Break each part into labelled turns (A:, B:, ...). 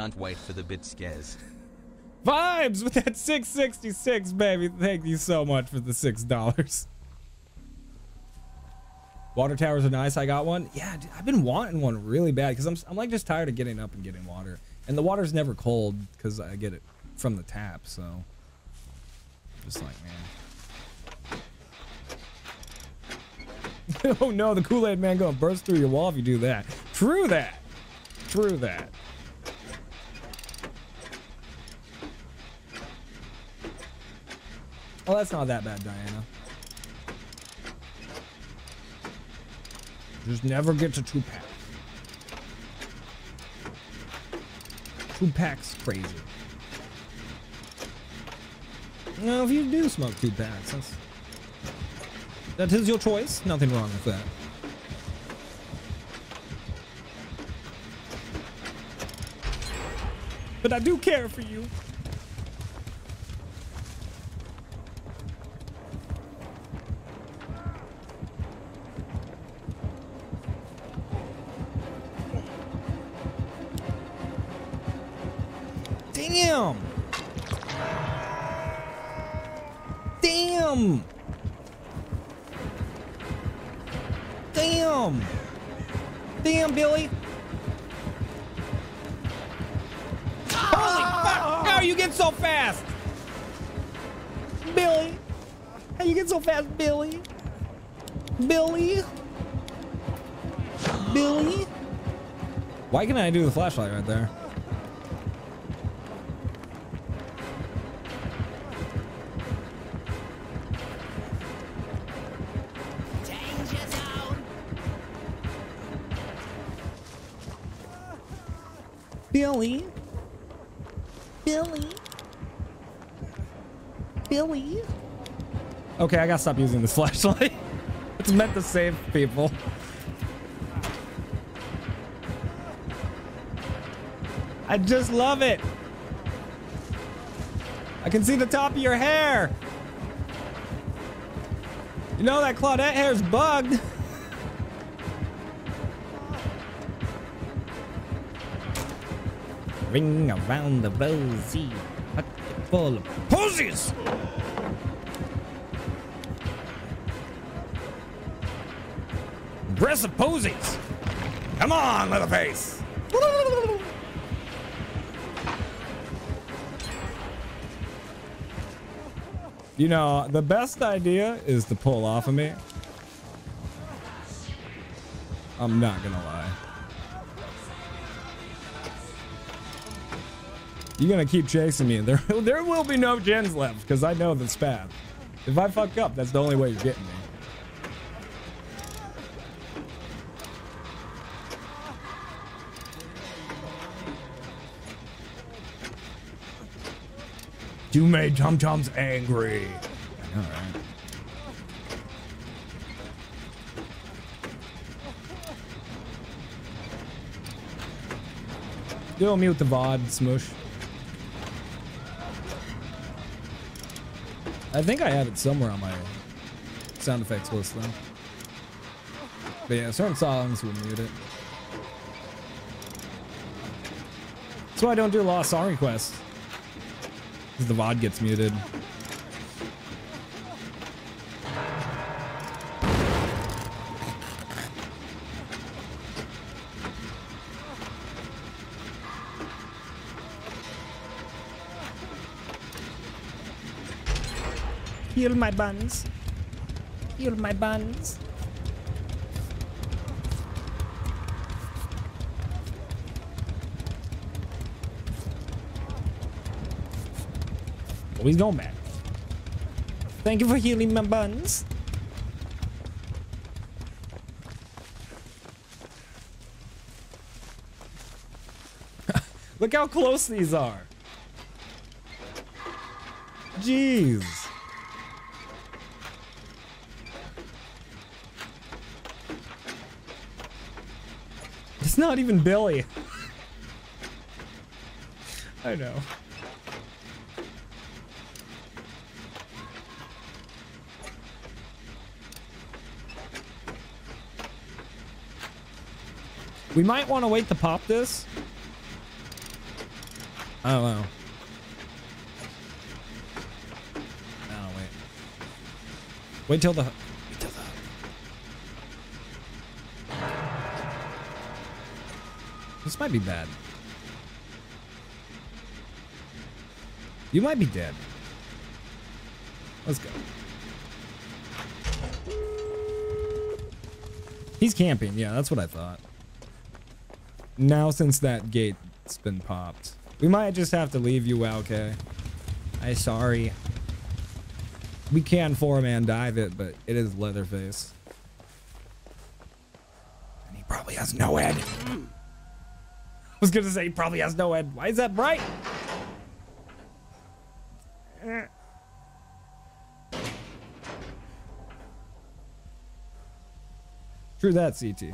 A: Can't wait for the bit scares.
B: Vibes with that 666, baby. Thank you so much for the $6. Water towers are nice. I got one. Yeah, dude, I've been wanting one really bad because I'm like just tired of getting up and getting water. And the water's never cold because I get it from the tap, so just like, man. Oh no, the Kool-Aid man gonna burst through your wall if you do that. True that. True that. Oh, that's not that bad, Diana. Just never get to 2-pack. 2-pack's crazy. Now, if you do smoke 2-packs, that is your choice. Nothing wrong with that. But I do care for you. Damn! Damn! Damn! Damn, Billy! Holy fuck! How you get so fast? Billy! How you get so fast, Billy? Billy? Billy? Why can't I do the flashlight right there? Billy? Billy? Billy? Okay, I gotta stop using this flashlight. It's meant to save people. I just love it. I can see the top of your hair. You know that Claudette hair's bugged. Ring around the rosy, bucket full of posies. Aggressive posies. Come on, Leatherface. You know, the best idea is to pull off of me. I'm not gonna lie. You're gonna keep chasing me, and there will be no gens left because I know this path. If I fuck up, that's the only way you're getting me. You made Tum Tums angry. I know, right? You'll mute the VOD, Smoosh. I think I have it somewhere on my sound effects list, though. But yeah, certain songs will mute it. That's why I don't do lost song requests. Because the VOD gets muted. Heal my buns. Heal my buns. Oh, he's going back. Thank you for healing my buns. Look how close these are. Jeez. It's not even Billy. I know. We might want to wait to pop this. I don't know. Oh, wait. Wait till the... This might be bad. You might be dead. Let's go. He's camping. Yeah, that's what I thought. Now, since that gate's been popped, we might just have to leave you, okay? I'm sorry. We can four-man dive it, but it is Leatherface. And he probably has no head. I was gonna say he probably has no head. Why is that bright? True that, CT.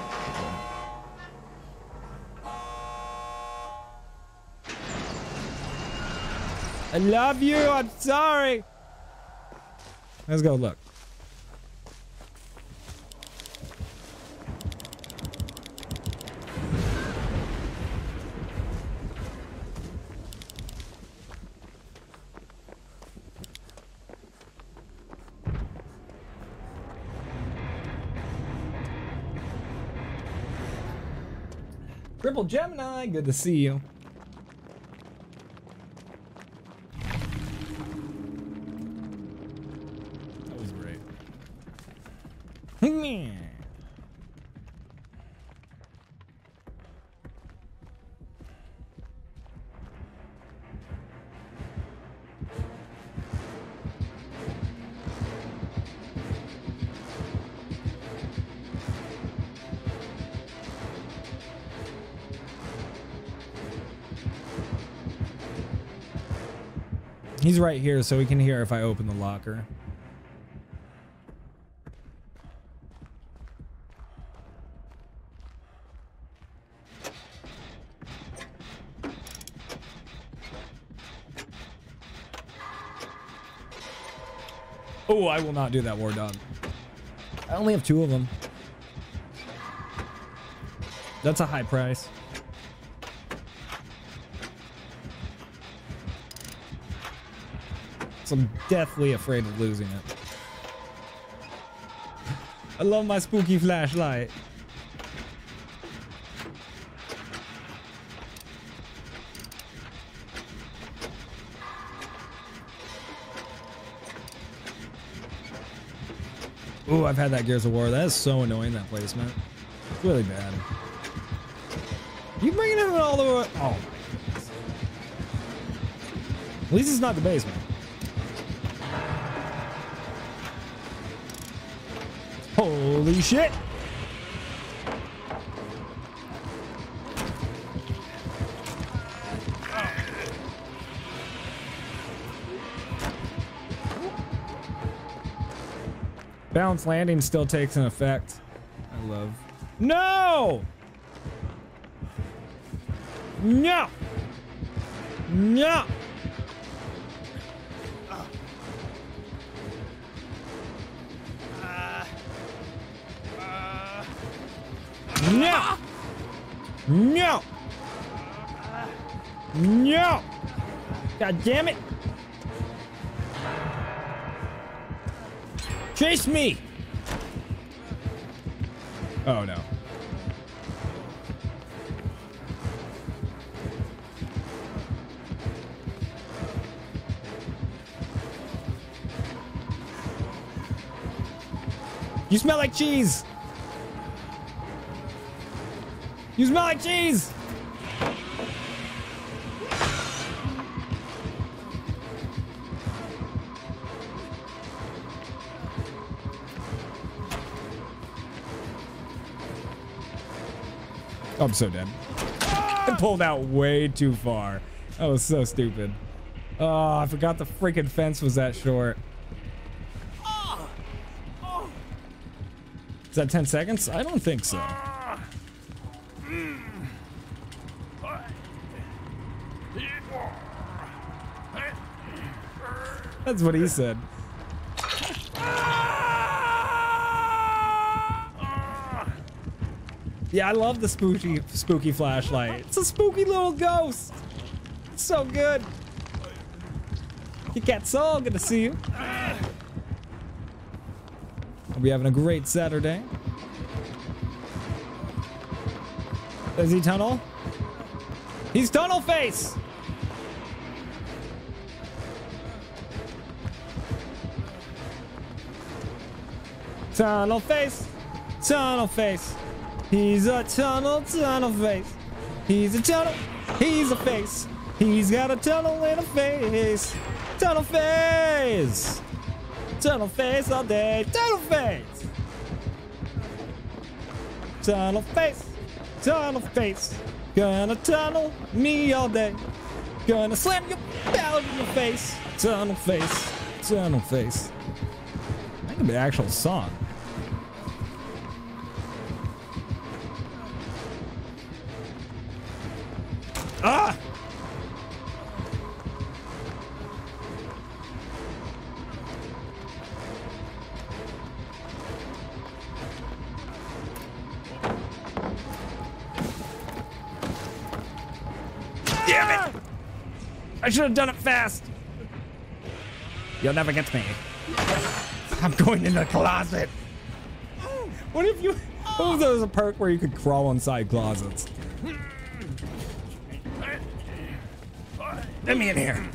B: I love you. I'm sorry. Let's go look. Triple Gemini, good to see you. That was great. He's right here, so he can hear if I open the locker. Oh, I will not do that, War Dog. I only have 2 of them. That's a high price. So I'm deathly afraid of losing it. I love my spooky flashlight. Ooh, I've had that Gears of War. That is so annoying, that placement. It's really bad. You bringing it all the way? Oh my goodness. At least it's not the basement. Holy shit! Balance landing still takes an effect. I love. No! No! No! No! No! No! God damn it! Chase me! Oh no. You smell like cheese! You smell like cheese! Oh, I'm so dead. I pulled out way too far. That was so stupid. Oh, I forgot the freaking fence was that short. Is that 10 seconds? I don't think so. That's what he said. Yeah, I love the spooky flashlight. It's a spooky little ghost. So good. Kit Kat Soul, good to see you. Hope you're having a great Saturday. Is he tunnel? He's tunnel face. Tunnel face. Tunnel face. He's a tunnel face. He's a tunnel. He's a face. He's got a tunnel in a face. Tunnel face. Tunnel face all day. Tunnel face. Tunnel face. Tunnel face. Gonna tunnel me all day. Gonna slam you down in your face. Tunnel face. Tunnel face. That could be an actual song. Ah! Damn it! I should have done it fast. You'll never get me. I'm going in the closet. What if you... What if there was a perk where you could crawl inside closets? Let me in here.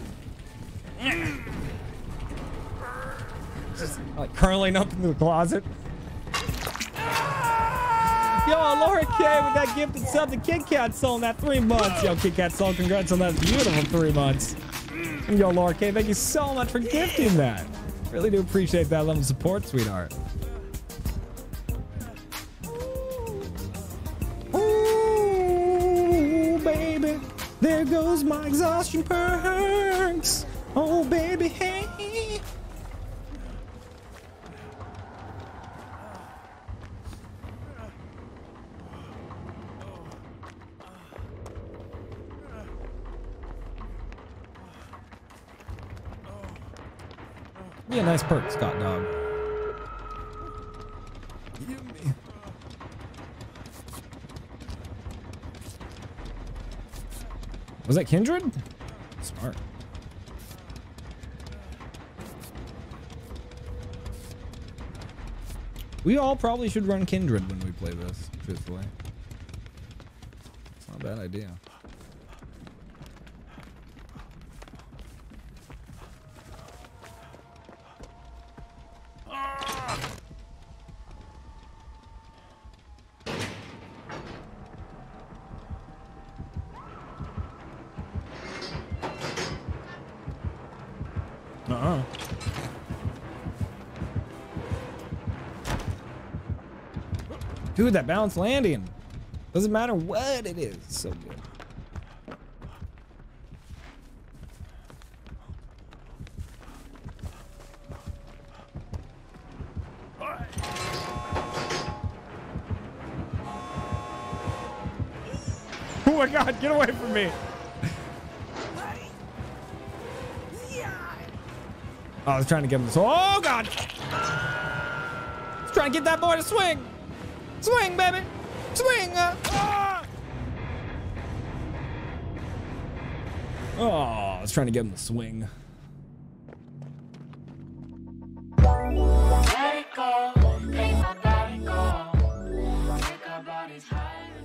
B: Just like curling up into the closet. Yo, Laura K with that gifted sub to Kit Kat Soul in that 3 months. Yo, Kit Kat Soul, congrats on that beautiful 3 months. And yo, Laura K, thank you so much for gifting that. Really do appreciate that level of support, sweetheart. Ooh, baby, there goes my exhaustion perks. Oh, baby, hey. Yeah, nice perk, Scott Dog. Was that Kindred? Smart. We all probably should run Kindred when we play this, truthfully. It's not a bad idea. Dude, that balanced landing. Doesn't matter what it is. It's so good. Oh my God, get away from me. Oh, I was trying to get him to... Oh God. I was trying to get that boy to swing. Swing, baby! Swing! Oh, I was trying to get him to swing.
A: Let it go, make my body go. Take our bodies higher.